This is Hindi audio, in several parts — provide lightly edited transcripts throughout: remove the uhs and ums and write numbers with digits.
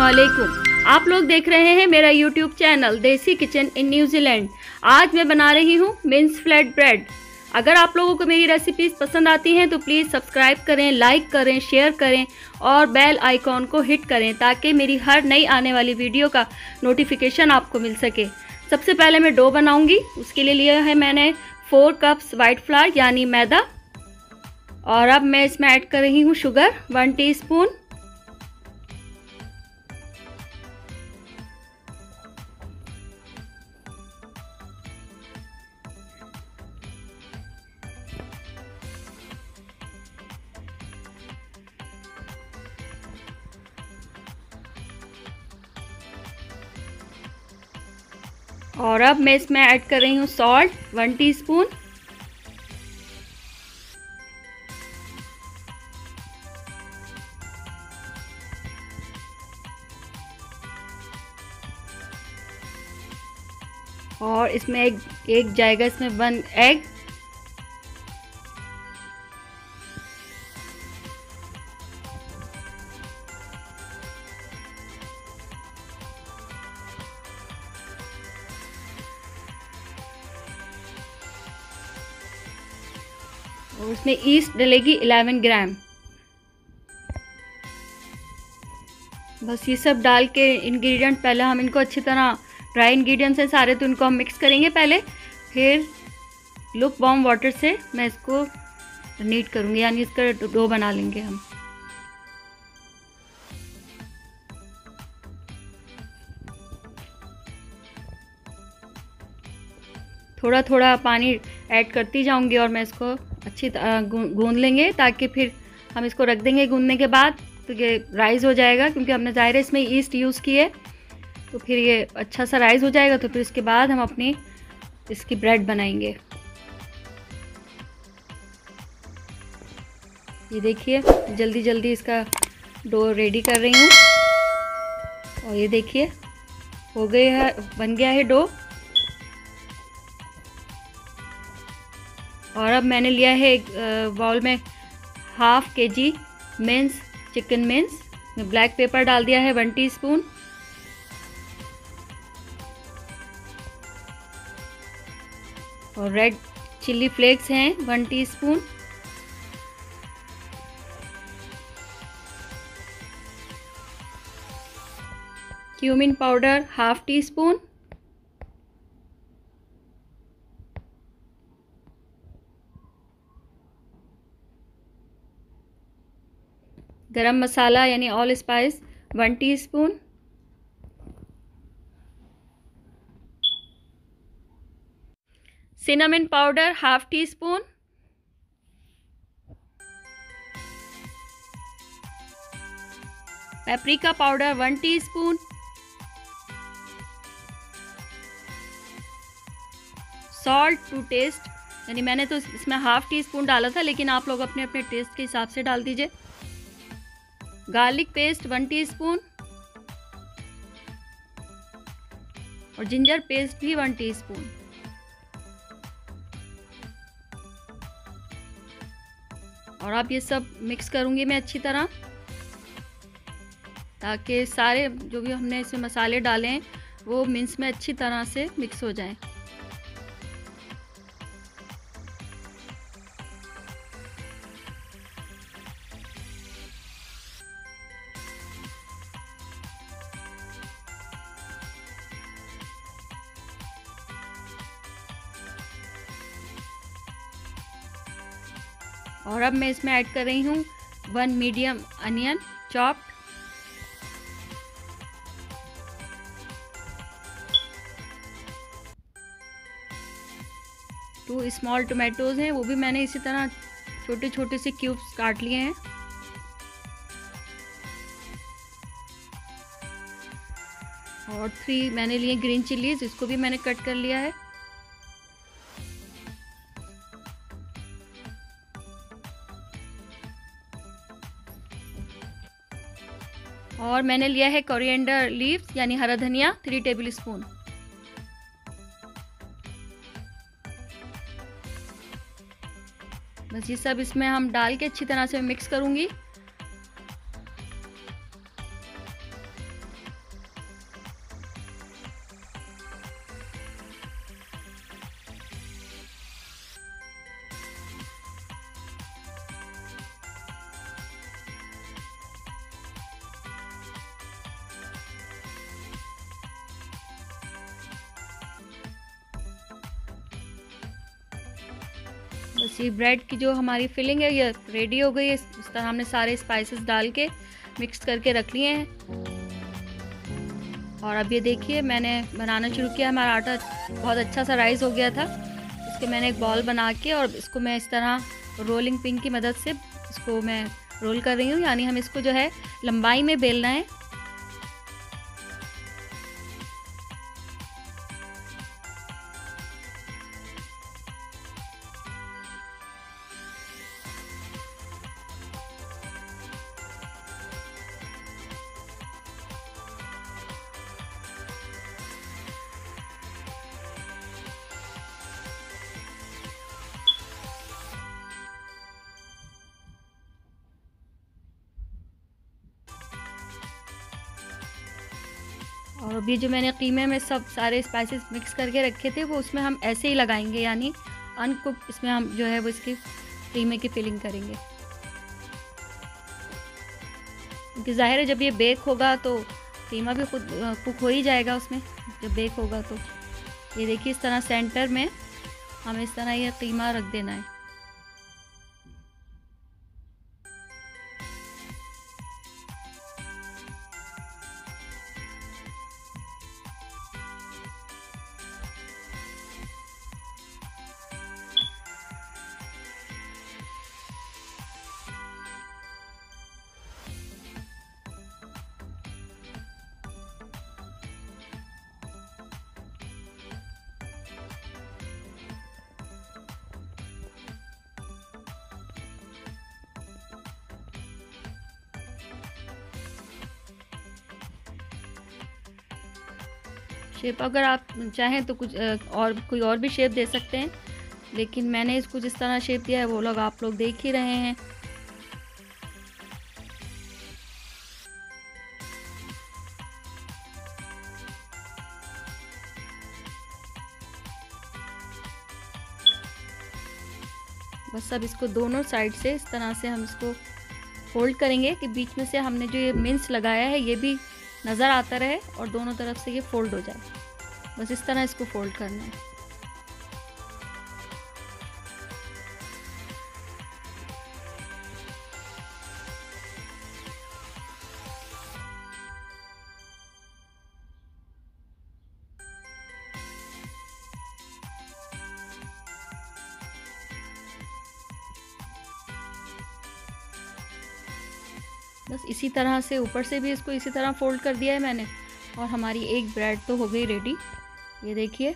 अस्सलामुअलैकुम। आप लोग देख रहे हैं मेरा YouTube channel Desi kitchen in New Zealand. आज मैं बना रही हूँ मिन्स फ्लैट ब्रेड। अगर आप लोगों को मेरी रेसिपीज़ पसंद आती हैं तो प्लीज़ सब्सक्राइब करें, लाइक करें, शेयर करें और बेल आइकॉन को हिट करें ताकि मेरी हर नई आने वाली वीडियो का नोटिफिकेशन आपको मिल सके। सबसे पहले मैं डो बनाऊँगी। उसके लिए लिया है मैंने 4 कप्स वाइट फ्लावर यानी मैदा। और अब मैं इसमें ऐड कर रही हूँ शुगर 1 टीस्पून। और अब मैं इसमें ऐड कर रही हूँ सॉल्ट 1 टीस्पून। और इसमें एक जाएगा इसमें 1 एग। और उसमें ईस्ट डलेगी 11 ग्राम। बस ये सब डाल के इंग्रेडिएंट पहले हम इनको अच्छी तरह, ड्राई इंग्रेडिएंट्स हैं सारे तो इनको हम मिक्स करेंगे पहले, फिर लुक वार्म वाटर से मैं इसको नीट करूँगी यानी इसका डो बना लेंगे हम। थोड़ा थोड़ा पानी ऐड करती जाऊंगी और मैं इसको अच्छी तरह गूंद लेंगे ताकि फिर हम इसको रख देंगे गूंदने के बाद तो ये राइज़ हो जाएगा, क्योंकि हमने ज़ाहिर है इसमें ईस्ट यूज़ की है तो फिर ये अच्छा सा राइज़ हो जाएगा। तो फिर इसके बाद हम अपनी इसकी ब्रेड बनाएंगे। ये देखिए जल्दी जल्दी इसका डो रेडी कर रही हूँ। और ये देखिए हो गया है, बन गया है डो। और अब मैंने लिया है एक बाउल में ½ kg मिन्स, चिकन मिन्स। मैं ब्लैक पेपर डाल दिया है 1 टीस्पून। और रेड चिल्ली फ्लेक्स हैं 1 teaspoon. Cumin powder ½ teaspoon. Garam masala यानी all spice 1 teaspoon. Cinnamon powder ½ teaspoon. Paprika powder 1 teaspoon. Salt to taste यानी मैंने तो इसमें ½ टीस्पून डाला था, लेकिन आप लोग अपने अपने टेस्ट के हिसाब से डाल दीजिए। Garlic paste 1 teaspoon. और जिंजर पेस्ट भी 1 टीस्पून। और अब ये सब मिक्स करूंगी मैं अच्छी तरह ताकि सारे जो भी हमने इसमें मसाले डाले हैं वो मिन्स में अच्छी तरह से मिक्स हो जाएं। और अब मैं इसमें ऐड कर रही हूँ 1 medium onion chopped. Two small tomatoes हैं, वो भी मैंने इसी तरह छोटे छोटे से क्यूब्स काट लिए हैं। और 3 मैंने लिए ग्रीन चिलीज, इसको भी मैंने कट कर लिया है। और मैंने लिया है कोरिएंडर लीव्स यानी हरा धनिया 3 टेबल स्पून। बस ये सब इसमें हम डाल के अच्छी तरह से मिक्स करूंगी। बस ये ब्रेड की जो हमारी फिलिंग है ये रेडी हो गई है। इस तरह हमने सारे स्पाइसेस डाल के मिक्स करके रख लिए हैं। और अब ये देखिए मैंने बनाना शुरू किया। हमारा आटा बहुत अच्छा सा राइस हो गया था। इसके मैंने एक बॉल बना के और इसको मैं इस तरह रोलिंग पिन की मदद से इसको मैं रोल कर रही हूँ, यानी हम इसको जो है लंबाई में बेलना है। और अभी जो मैंने कीमे में सब सारे स्पाइसेस मिक्स करके रखे थे वो उसमें हम ऐसे ही लगाएंगे, यानी अनकुक इसमें हम जो है वो इसकी कीमे की फिलिंग करेंगे। क्योंकि ज़ाहिर है जब ये बेक होगा तो कीमा भी खुद कुक हो ही जाएगा उसमें, जब बेक होगा तो। ये देखिए इस तरह सेंटर में हमें इस तरह ये कीमा रख देना है। शेप अगर आप चाहें तो कुछ और कोई और भी शेप दे सकते हैं, लेकिन मैंने इसको जिस तरह शेप दिया है वो लोग आप लोग देख ही रहे हैं। बस अब इसको दोनों साइड से इस तरह से हम इसको फोल्ड करेंगे कि बीच में से हमने जो ये मिंस लगाया है ये भी नज़र आता रहे और दोनों तरफ से ये फोल्ड हो जाए। बस इस तरह इसको फोल्ड करना है। बस इसी तरह से ऊपर से भी इसको इसी तरह फोल्ड कर दिया है मैंने, और हमारी एक ब्रेड तो हो गई रेडी। ये देखिए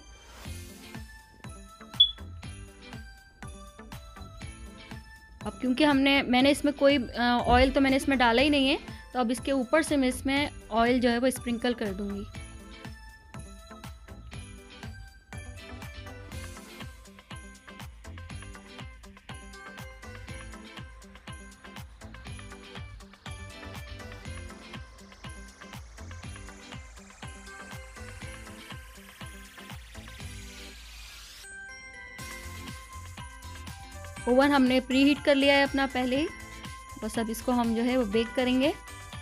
अब क्योंकि मैंने इसमें कोई ऑयल तो मैंने इसमें डाला ही नहीं है, तो अब इसके ऊपर से मैं इसमें ऑयल जो है वो स्प्रिंकल कर दूंगी। ओवन हमने प्री हीट कर लिया है अपना पहले ही। बस अब इसको हम जो है वो बेक करेंगे।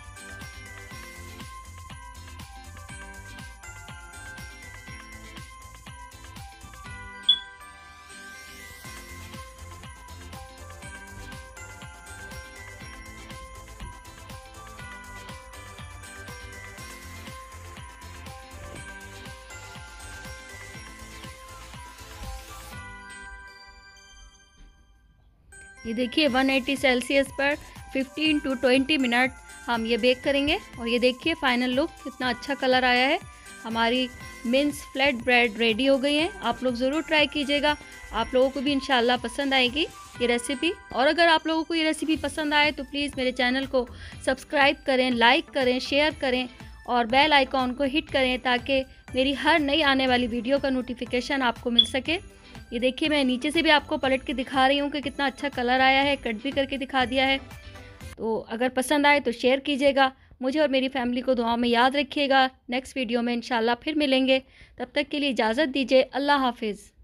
ये देखिए 180 सेल्सियस पर 15 to 20 मिनट हम ये बेक करेंगे। और ये देखिए फाइनल लुक कितना अच्छा कलर आया है। हमारी मिंस फ्लैट ब्रेड रेडी हो गई है। आप लोग ज़रूर ट्राई कीजिएगा, आप लोगों को भी इंशाल्लाह पसंद आएगी ये रेसिपी। और अगर आप लोगों को ये रेसिपी पसंद आए तो प्लीज़ मेरे चैनल को सब्सक्राइब करें, लाइक करें, शेयर करें और बेल आइकॉन को हिट करें ताकि मेरी हर नई आने वाली वीडियो का नोटिफिकेशन आपको मिल सके। ये देखिए मैं नीचे से भी आपको पलट के दिखा रही हूँ कि कितना अच्छा कलर आया है, कट भी करके दिखा दिया है। तो अगर पसंद आए तो शेयर कीजिएगा, मुझे और मेरी फैमिली को दुआ में याद रखिएगा। नेक्स्ट वीडियो में इंशाल्लाह फिर मिलेंगे, तब तक के लिए इजाज़त दीजिए। अल्लाह हाफिज़।